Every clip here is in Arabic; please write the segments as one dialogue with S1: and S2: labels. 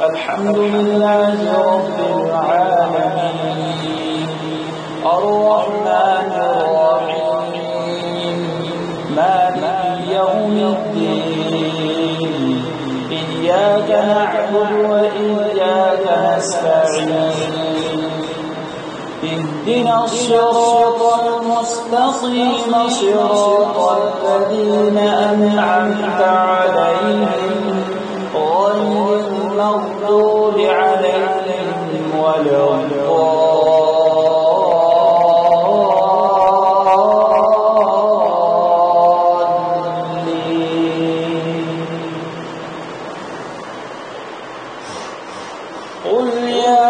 S1: الحمد لله رب العالمين الرحمن الرحيم مالك يوم الدين إياك نعبد وإياك نستعين اهدنا الصراط المستقيم صراط الذين أنعمت عليهم غير المغضوب عليهم ولا الضالين. قل يا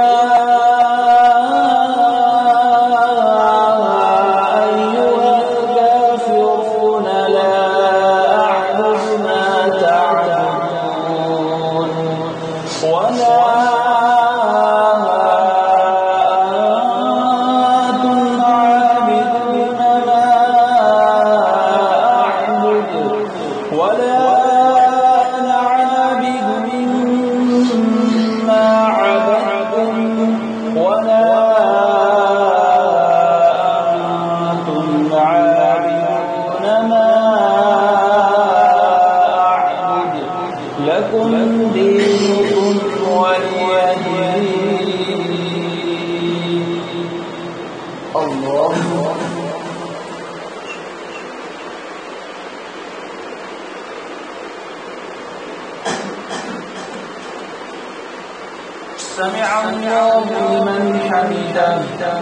S1: سمع الله لمن حمده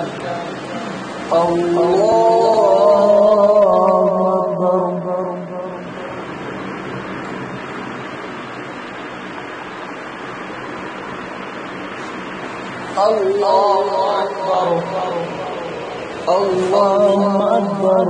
S1: الله أكبر. الله أكبر. الله أكبر.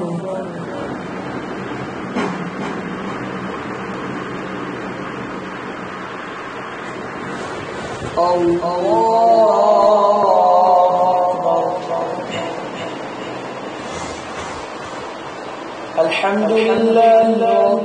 S1: الحمد لله رب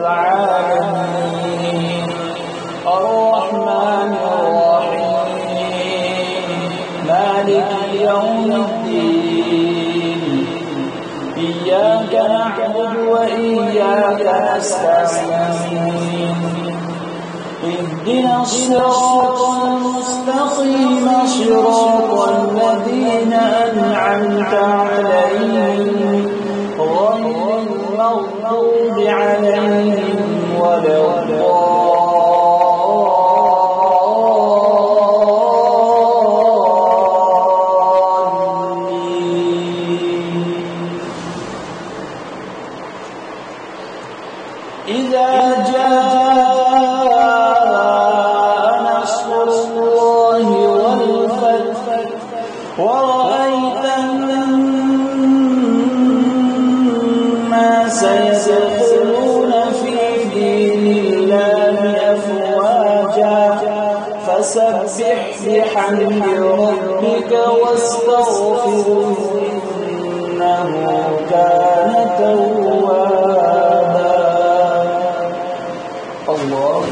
S1: العالمين الرحمن الرحيم مالك يوم الدين إياك نعبد وإياك نستعين اهدنا الصراط المستقيم صراط الذين أنعمت عليهم غير المغضوب عليهم ولا الضالين. إذا جاء ورأيت الناس يدخلون في دين الله أفواجا فسبح بحمد ربك واستغفره إنه كان توابا. الله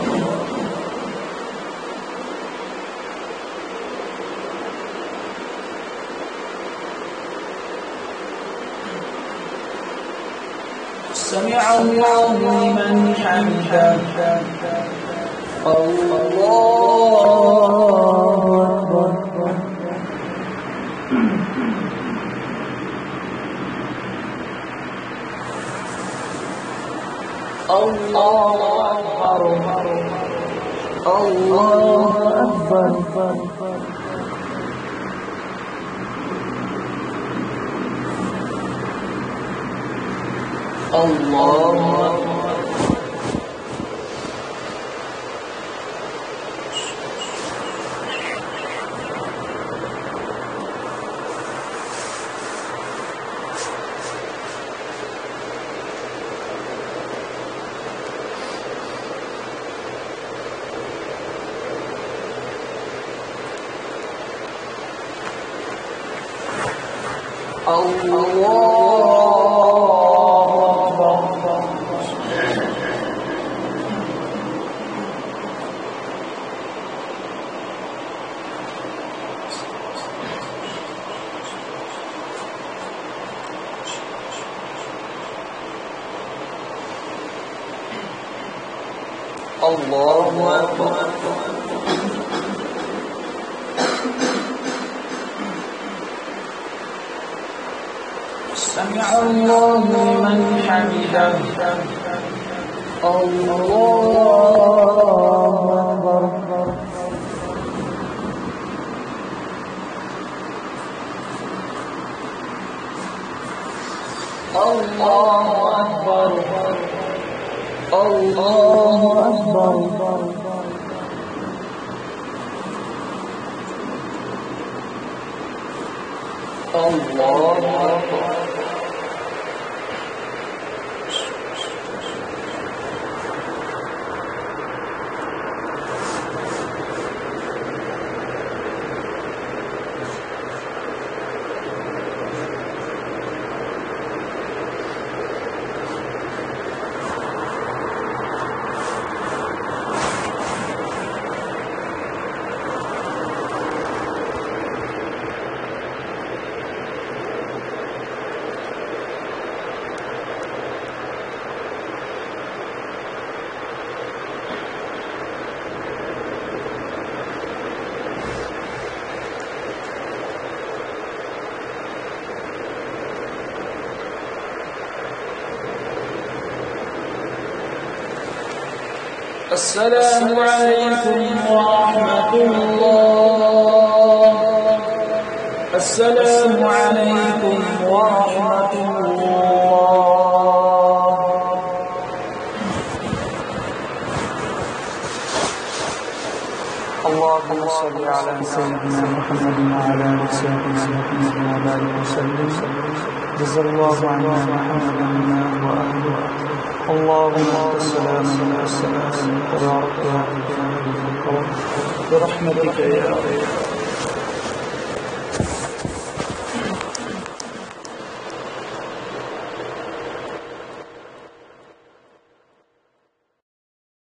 S1: سمع الله لمن حمده الله أكبر. الله أكبر. الله أكبر. الله الله أكبر. سمع الله لمن حمده. الله أكبر. الله أكبر. الله أكبر. الله أكبر. السلام عليكم ورحمة الله. السلام عليكم ورحمة الله. اللهم صل على سيدنا محمد وعلى آل سيدنا محمد وعلى آله وسلم. جزا الله عنا محمدا وأهله. اللهم انت السلام ومنك السلام تبارك يا ذا الجلال والإكرام برحمتك يا رب.